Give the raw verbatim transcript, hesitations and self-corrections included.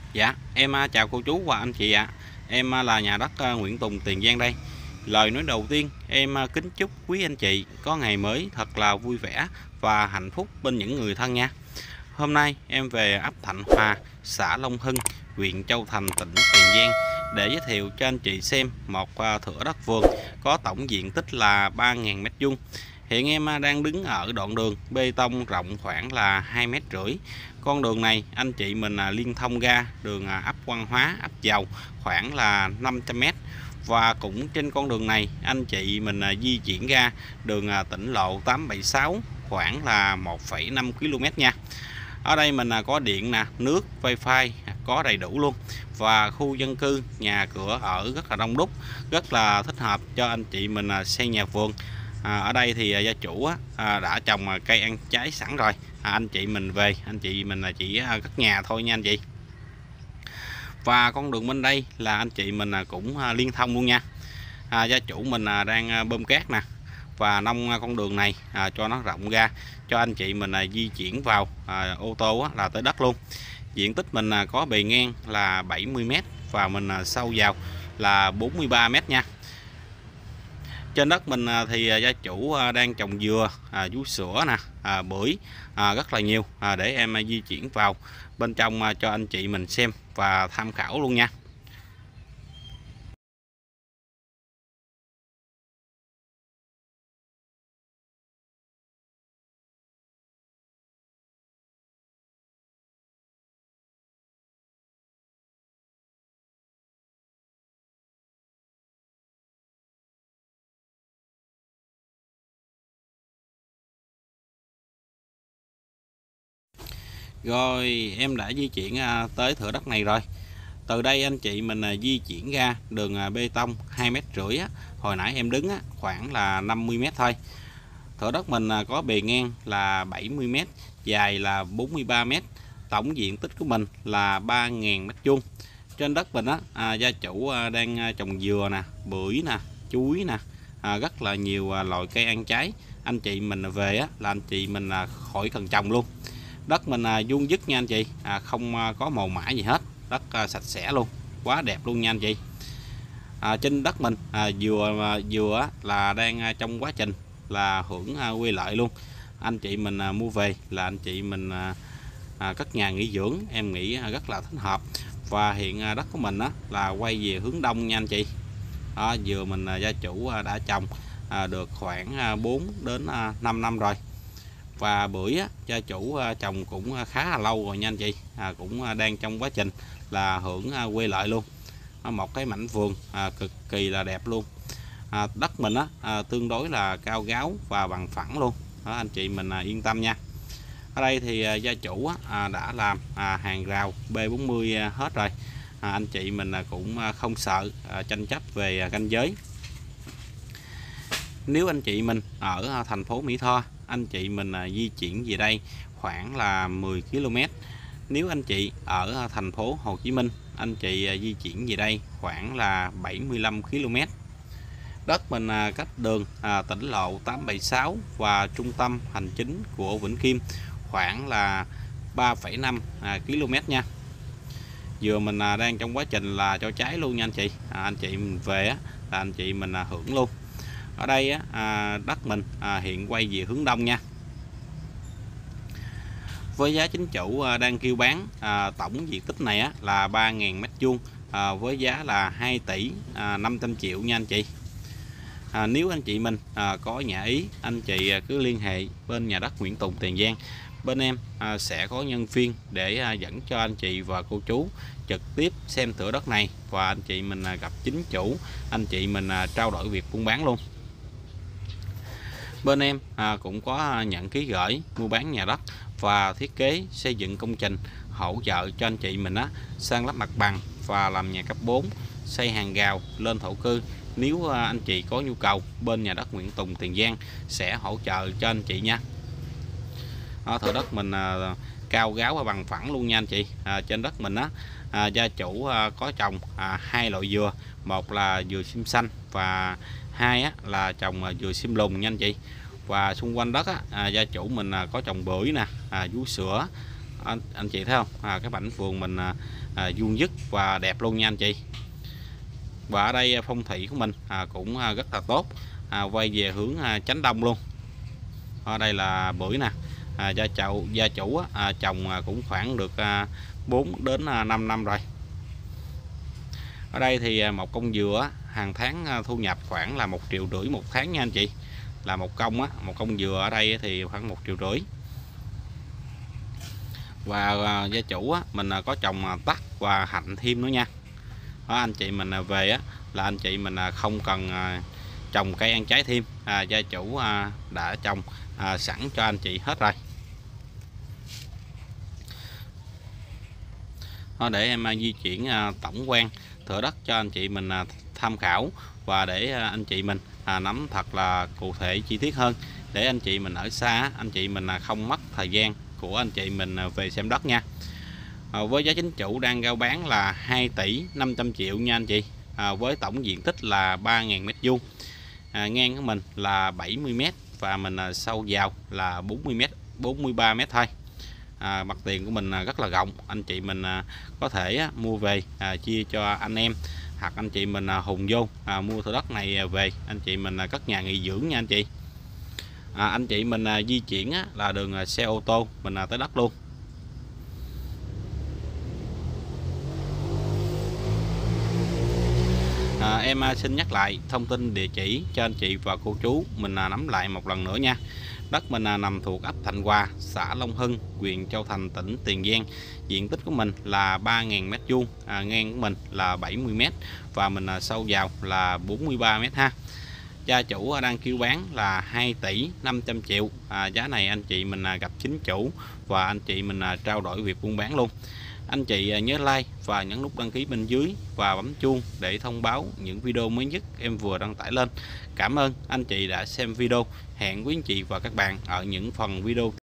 Dạ, em à, chào cô chú và anh chị ạ. Em à, là nhà đất à, Nguyễn Tùng, Tiền Giang đây. Lời nói đầu tiên, em à, kính chúc quý anh chị có ngày mới thật là vui vẻ và hạnh phúc bên những người thân nha. Hôm nay em về ấp Thạnh Hòa, xã Long Hưng, huyện Châu Thành, tỉnh Tiền Giang để giới thiệu cho anh chị xem một à, thửa đất vườn có tổng diện tích là ba nghìn mét vuông. Hiện em à, đang đứng ở đoạn đường bê tông rộng khoảng là hai mét rưỡi. Con đường này anh chị mình à, liên thông ra đường à, ấp Văn Hóa, ấp Dầu khoảng là năm trăm mét. Và cũng trên con đường này anh chị mình à, di chuyển ra đường à, tỉnh lộ tám bảy sáu khoảng là một phẩy năm ki lô mét nha. Ở đây mình à, có điện nè, nước, wifi có đầy đủ luôn. Và khu dân cư, nhà cửa ở rất là đông đúc, rất là thích hợp cho anh chị mình à, xây nhà vườn. À, ở đây thì à, gia chủ á, à, đã trồng à, cây ăn trái sẵn rồi. À, anh chị mình về, anh chị mình là chỉ à, cất nhà thôi nha anh chị. Và con đường bên đây là anh chị mình à, cũng à, liên thông luôn nha. À, gia chủ mình à, đang à, bơm cát nè và nông con đường này à, cho nó rộng ra cho anh chị mình à, di chuyển vào à, ô tô á, là tới đất luôn. Diện tích mình à, có bề ngang là bảy mươi mét và mình à, sâu vào là bốn mươi ba mét nha. Trên đất mình à, thì à, gia chủ à, đang trồng dừa, à, vú sữa nè, à, bưởi à, rất là nhiều à, để em à, di chuyển vào bên trong à, cho anh chị mình xem và tham khảo luôn nha. Rồi em đã di chuyển à, tới thửa đất này rồi. Từ đây anh chị mình à, di chuyển ra đường à, bê tông hai mét rưỡi á, hồi nãy em đứng á, khoảng là năm mươi mét thôi. Thửa đất mình à, có bề ngang là bảy mươi mét, dài là bốn mươi ba mét. Tổng diện tích của mình là ba nghìn mét vuông. Trên đất mình á, à, gia chủ à, đang à, trồng dừa nè, bưởi nè, chuối nè, à, rất là nhiều à, loại cây ăn trái. Anh chị mình về á, là anh chị mình à, khỏi cần trồng luôn. Đất mình à, vuông vức nha anh chị, à, không à, có màu mã gì hết, đất à, sạch sẽ luôn, quá đẹp luôn nha anh chị. À, trên đất mình à, dừa à, dừa á, là đang à, trong quá trình là hưởng à, quê lợi luôn. Anh chị mình à, mua về là anh chị mình à, à, cất nhà nghỉ dưỡng, em nghĩ à, rất là thích hợp. Và hiện à, đất của mình á, là quay về hướng đông nha anh chị. Đó, dừa mình à, gia chủ à, đã trồng à, được khoảng à, bốn đến à, năm năm rồi. Và bưởi á, gia chủ à, trồng cũng à, khá là lâu rồi nha anh chị, à, cũng à, đang trong quá trình là hưởng à, quê lợi luôn. À, một cái mảnh vườn à, cực kỳ là đẹp luôn. À, đất mình á, à, tương đối là cao gáo và bằng phẳng luôn. Đó, anh chị mình à, yên tâm nha. Ở đây thì à, gia chủ á, à, đã làm à, hàng rào B bốn mươi à, hết rồi. À, anh chị mình à, cũng à, không sợ à, tranh chấp về à, ranh giới. Nếu anh chị mình ở à, thành phố Mỹ Tho, anh chị mình à, di chuyển về đây khoảng là mười ki lô mét. Nếu anh chị ở à, thành phố Hồ Chí Minh, anh chị à, di chuyển về đây khoảng là bảy mươi lăm ki lô mét. Đất mình à, cách đường à, tỉnh lộ tám bảy sáu và trung tâm hành chính của Vĩnh Kim khoảng là ba phẩy năm à, ki lô mét nha. Dừa mình à, đang trong quá trình là cho trái luôn nha anh chị. À, anh chị mình về á, là anh chị mình à, hưởng luôn. Ở đây á, à, đất mình à, hiện quay về hướng đông nha. Với giá chính chủ à, đang kêu bán à, tổng diện tích này á, là ba nghìn mét vuông à, với giá là hai tỷ à, năm trăm triệu nha anh chị. À, nếu anh chị mình à, có nhà ý, anh chị à, cứ liên hệ bên nhà đất Nguyễn Tùng, Tiền Giang. Bên em à, sẽ có nhân viên để à, dẫn cho anh chị và cô chú trực tiếp xem thửa đất này và anh chị mình à, gặp chính chủ, anh chị mình à, trao đổi việc buôn bán luôn. Bên em à, cũng có nhận ký gửi mua bán nhà đất và thiết kế xây dựng công trình, hỗ trợ cho anh chị mình á, san lấp mặt bằng và làm nhà cấp bốn, xây hàng rào lên thổ cư. Nếu à, anh chị có nhu cầu, bên nhà đất Nguyễn Tùng, Tiền Giang sẽ hỗ trợ cho anh chị nha. Đó, thửa đất mình à, cao gáo và bằng phẳng luôn nha anh chị. À, trên đất mình á, à, gia chủ à, có trồng à, hai loại dừa, một là dừa sim xanh và hai á, là trồng à, dừa sim lùn nha anh chị. Và xung quanh đất á, à, gia chủ mình à, có trồng bưởi nè, à, vú sữa, anh, anh chị thấy không, à, cái mảnh vườn mình à, à, vuông vức và đẹp luôn nha anh chị. Và ở đây phong thủy của mình à, cũng à, rất là tốt, à, quay về hướng à, chánh đông luôn. Ở đây là bưởi nè, à, gia chậu gia chủ á, à, trồng à, cũng khoảng được à, bốn đến năm năm rồi. Ở đây thì à, một công dừa á, hàng tháng à, thu nhập khoảng là một triệu rưỡi một tháng nha anh chị. Là một công á, một công dừa ở đây thì khoảng một triệu rưỡi. Và à, gia chủ á, mình à, có trồng à, tắc và hạnh thêm nữa nha. Đó, anh chị mình à, về á, là anh chị mình à, không cần à, trồng cây ăn trái thêm, à, gia chủ à, đã trồng à, sẵn cho anh chị hết rồi. Đó, để em à, di chuyển à, tổng quan thửa đất cho anh chị mình à, tham khảo, và để à, anh chị mình à, nắm thật là cụ thể chi tiết hơn, để anh chị mình ở xa anh chị mình à, không mất thời gian của anh chị mình à, về xem đất nha. À, với giá chính chủ đang rao bán là hai tỷ năm trăm triệu nha anh chị, à, với tổng diện tích là ba nghìn mét vuông, à, ngang của mình là bảy mươi mét và mình à, sâu vào là bốn mươi mét, bốn mươi ba mét thôi. À, mặt tiền của mình à, rất là rộng, anh chị mình à, có thể á, mua về à, chia cho anh em, hoặc anh chị mình à, hùng vô à, mua thửa đất này về anh chị mình à, cất nhà nghỉ dưỡng nha anh chị. À, anh chị mình à, di chuyển á, là đường à, xe ô tô mình à, tới đất luôn. À, em à, xin nhắc lại thông tin địa chỉ cho anh chị và cô chú mình à, nắm lại một lần nữa nha. Đất mình à, nằm thuộc ấp Thạnh Hòa, xã Long Hưng, huyện Châu Thành, tỉnh Tiền Giang. Diện tích của mình là ba nghìn mét vuông, à, ngang của mình là bảy mươi mét và mình à, sâu vào là bốn mươi ba mét ha. Gia chủ đang kêu bán là hai tỷ năm trăm triệu, à, giá này anh chị mình à, gặp chính chủ và anh chị mình à, trao đổi việc buôn bán luôn. Anh chị nhớ like và nhấn nút đăng ký bên dưới và bấm chuông để thông báo những video mới nhất em vừa đăng tải lên. Cảm ơn anh chị đã xem video. Hẹn quý anh chị và các bạn ở những phần video